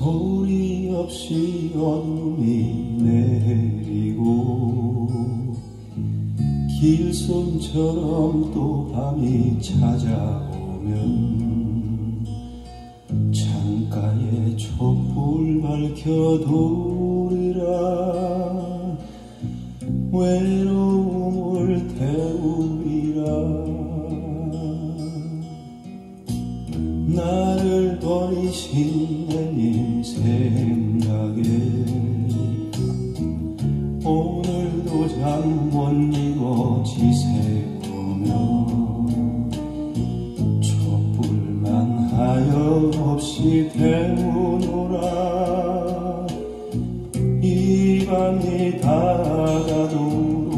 소리 없이 어둠이 내리고 길손처럼 또 밤이 찾아오면 창가에 촛불 밝혀두리라. 외로움을 태우리라. 나를 버리신 내님 생각에 오늘도 잠 못 이고 지새우며 촛불만 하염없이 태우노라. 이 밤이 다가도록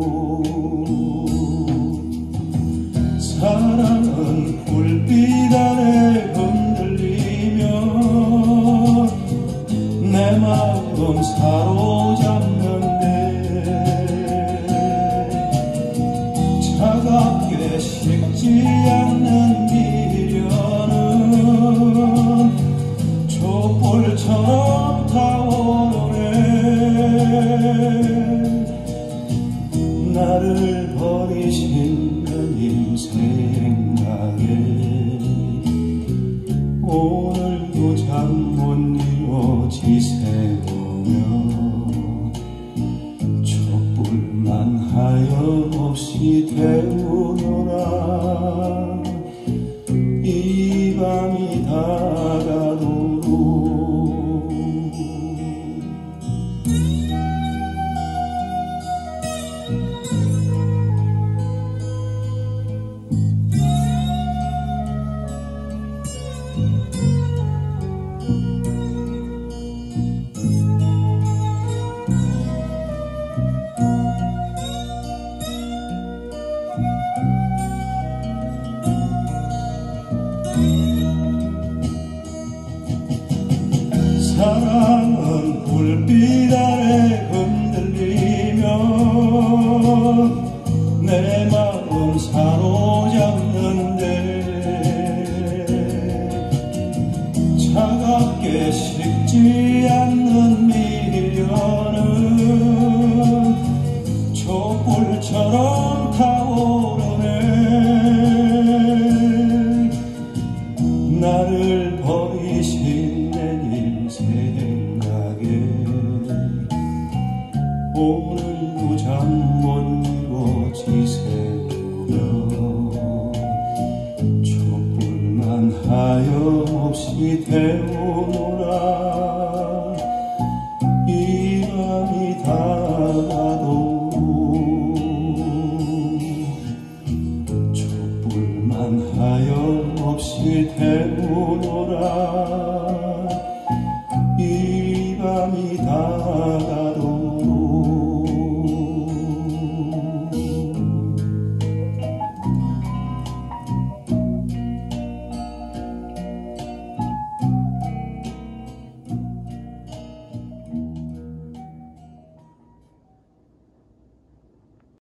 사랑은 불빛 아래 흔들리며 내 마음 사로잡는데 차갑게 식지 않는 미련은 촛불처럼 타오르네. 나를 버리신 내님 생각에 오늘도 잠 못 이루어 지새우며 촛불만 하염없이 태우노라. 이 밤이 다가도록 사랑은 불빛 아래 흔들리며 내 마음 사로잡는데 차갑게 식지 않는 미련은 촛불처럼 타오르네. 나를 버리신 내님 생각에 오늘도 잠 못 이루어 지새우며 촛불만 하염없이 태우노라. 이 밤이 다가도록 촛불만 하염없이 태우노라.